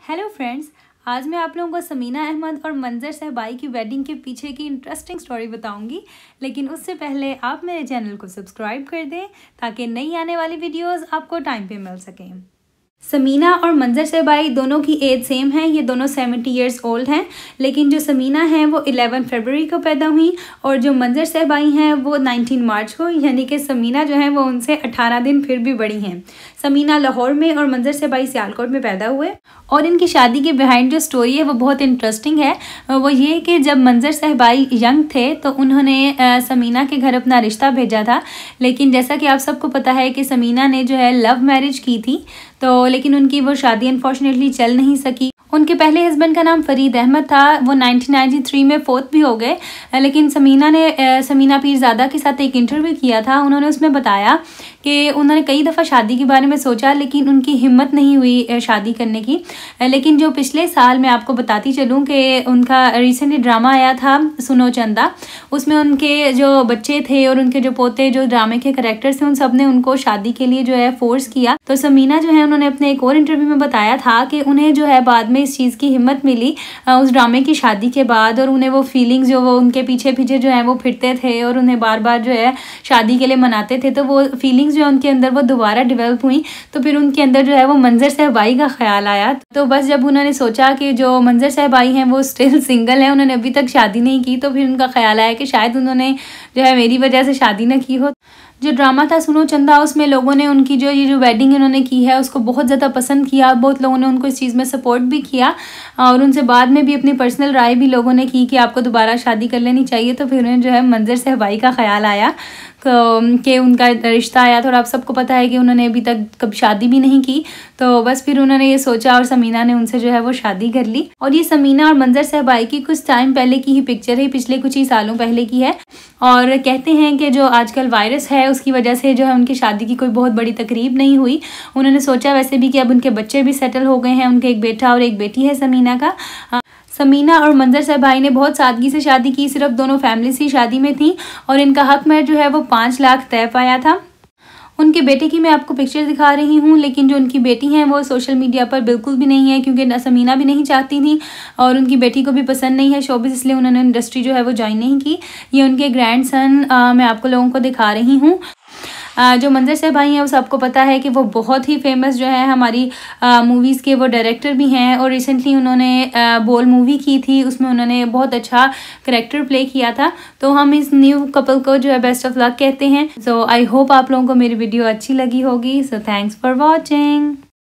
Hello friends, आज मैं आप लोगों को समीना अहमद और मंजर सहबाई की वेडिंग के पीछे की इंटरेस्टिंग स्टोरी बताऊंगी। लेकिन उससे पहले आप मेरे चैनल को सब्सक्राइब कर दें ताकि नई आने वाली वीडियोस आपको टाइम पे मिल सकें। समीना और मंजर सहबाई दोनों की एज सेम है, ये दोनों 70 ईयर्स ओल्ड हैं। लेकिन जो समीना है वो 11 फरवरी को पैदा हुई और जो मंजर सहबाई हैं वो 19 मार्च को, यानी कि समीना जो है वो उनसे 18 दिन फिर भी बड़ी हैं। समीना लाहौर में और मंजर सहबाई सियालकोट में पैदा हुए और इनकी शादी के बिहाइंड जो स्टोरी है वो बहुत इंटरेस्टिंग है। वो ये कि जब मंजर सहबाई यंग थे तो उन्होंने समीना के घर अपना रिश्ता भेजा था। लेकिन जैसा कि आप सबको पता है कि समीना ने जो है लव मैरिज की थी, तो लेकिन उनकी वो शादी अनफॉर्चुनेटली चल नहीं सकी। उनके पहले हस्बैंड का नाम फरीद अहमद था, वो 1993 में फोत भी हो गए। लेकिन समीना ने समीना पीरजादा के साथ एक इंटरव्यू किया था, उन्होंने उसमें बताया कि उन्होंने कई दफ़ा शादी के बारे में सोचा लेकिन उनकी हिम्मत नहीं हुई शादी करने की। लेकिन जो पिछले साल मैं आपको बताती चलूँ कि उनका रिसेंटली ड्रामा आया था सुनो चंदा, उसमें उनके जो बच्चे थे और उनके जो पोते जो ड्रामे के करैक्टर्स थे उन सब ने उनको शादी के लिए जो है फोर्स किया। तो समीना जो है उन्होंने अपने एक और इंटरव्यू में बताया था कि उन्हें जो है बाद में इस चीज़ की हिम्मत मिली उस ड्रामे की शादी के बाद, और उन्हें वो फीलिंग्स जो वो उनके पीछे पीछे जो है वो फिरते थे और उन्हें बार बार जो है शादी के लिए मनाते थे, तो वो फीलिंग्स जो उनके अंदर वो दोबारा डेवलप हुई। तो फिर उनके अंदर जो है वो मंजर सहबाई का ख्याल आया। तो बस जब उन्होंने सोचा कि जो मंजर सहबाई हैं वो स्टिल सिंगल हैं, उन्होंने अभी तक शादी नहीं की, तो फिर उनका ख्याल आया कि शायद उन्होंने जो है मेरी वजह से शादी ना की हो। जो ड्रामा था सुनो चंदा, उसमें लोगों ने उनकी जो ये जो वेडिंग इन्होंने की है उसको बहुत ज़्यादा पसंद किया। बहुत लोगों ने उनको इस चीज़ में सपोर्ट भी किया और उनसे बाद में भी अपनी पर्सनल राय भी लोगों ने की कि आपको दोबारा शादी कर लेनी चाहिए। तो फिर उन्हें जो है मंजर सहबाई का ख्याल आया कि उनका रिश्ता आया था और आप सबको पता है कि उन्होंने अभी तक कभी शादी भी नहीं की। तो बस फिर उन्होंने ये सोचा और समीना ने उनसे जो है वो शादी कर ली। और ये समीना और मंजर सहबाई की कुछ टाइम पहले की ही पिक्चर है, पिछले कुछ ही सालों पहले की है। और कहते हैं कि जो आजकल वायरस है उसकी वजह से जो है उनकी शादी की कोई बहुत बड़ी तकरीब नहीं हुई। उन्होंने सोचा वैसे भी कि अब उनके बच्चे भी सेटल हो गए हैं, उनके एक बेटा और एक बेटी है समीना का। समीना और मंजर सहबाई ने बहुत सादगी से शादी की, सिर्फ दोनों फैमिलीज ही शादी में थी और इनका हक में जो है वो 5 लाख तय पाया था। उनके बेटे की मैं आपको पिक्चर दिखा रही हूँ, लेकिन जो उनकी बेटी हैं वो सोशल मीडिया पर बिल्कुल भी नहीं है क्योंकि समीना भी नहीं चाहती थी और उनकी बेटी को भी पसंद नहीं है शोबिज़, इसलिए उन्होंने इंडस्ट्री जो है वो ज्वाइन नहीं की। ये उनके ग्रैंड सन मैं आपको लोगों को दिखा रही हूँ। जो मंजर सहबाई हैं उसे आपको पता है कि वो बहुत ही फेमस जो है हमारी मूवीज़ के वो डायरेक्टर भी हैं और रिसेंटली उन्होंने बोल मूवी की थी, उसमें उन्होंने बहुत अच्छा करैक्टर प्ले किया था। तो हम इस न्यू कपल को जो है बेस्ट ऑफ लक कहते हैं। सो आई होप आप लोगों को मेरी वीडियो अच्छी लगी होगी। So thanks for watching.